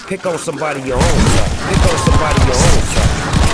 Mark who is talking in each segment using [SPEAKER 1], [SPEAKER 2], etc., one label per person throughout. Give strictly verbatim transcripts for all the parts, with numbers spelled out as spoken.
[SPEAKER 1] Pick on somebody your own side. Pick on somebody your own side.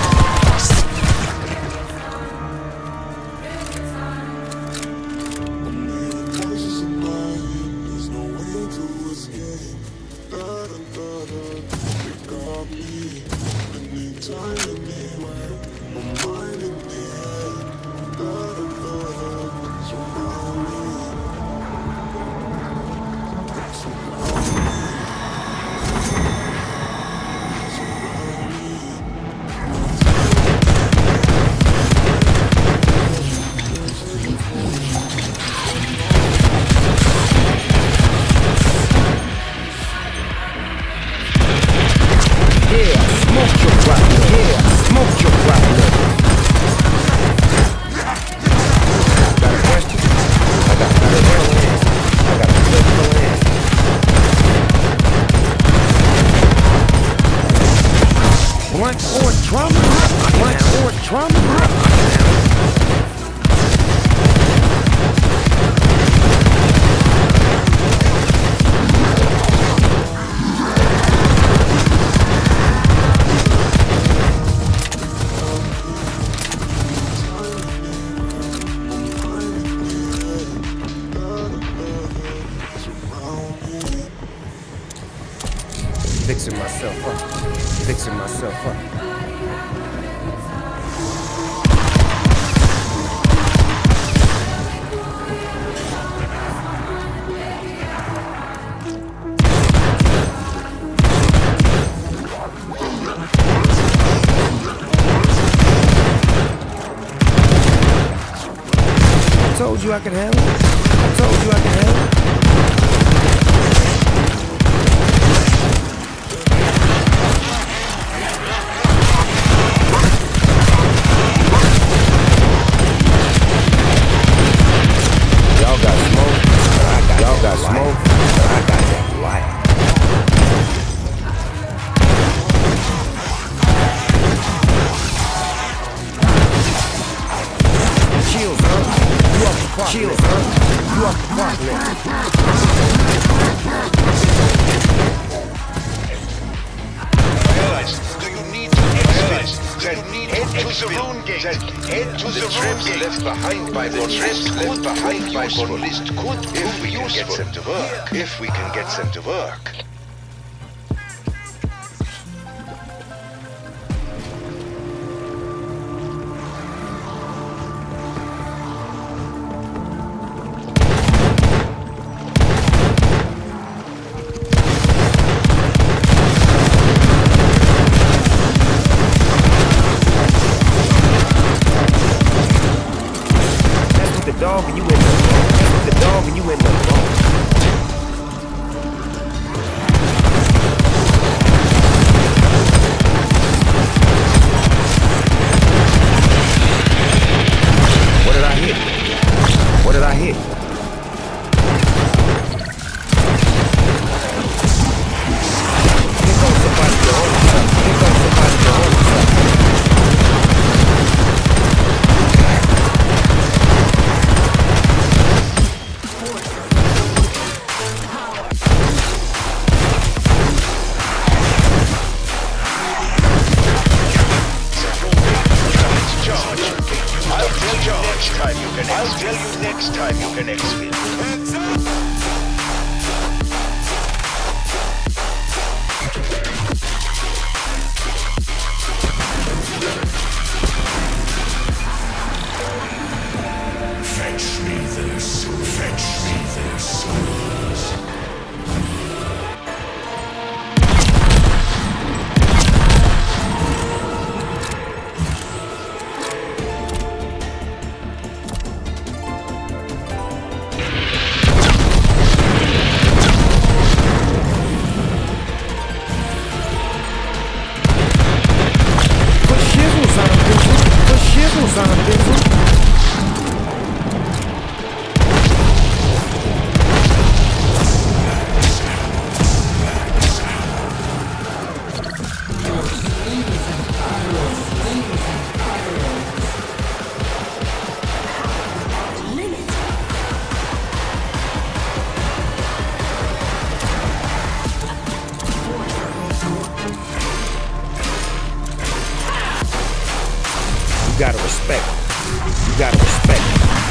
[SPEAKER 1] Blunt or drum? Blunt or drum? Fixing myself up. Fixing myself up. I told you I could handle it. I told you I could handle it. Y'all got smoke, y'all got smoke, I got that light. Chills, huh? You off the clock, chills, huh? You off the clock, man.
[SPEAKER 2] Do you need to exit? Do you need to head to the rune gate? Head to the rune gate. Left behind by the traps left behind by Borlist could if we can get them to work. If we can get them to work.
[SPEAKER 1] The dog and you in the the dog and you in the ball. What did I hit? What did I hit? Here goes somebody your own side. Here goes somebody your own side.
[SPEAKER 2] I'll tell you next time you can exfil. Heads up!
[SPEAKER 3] Fetch me this, fetch me this.
[SPEAKER 1] You gotta respect. You gotta respect.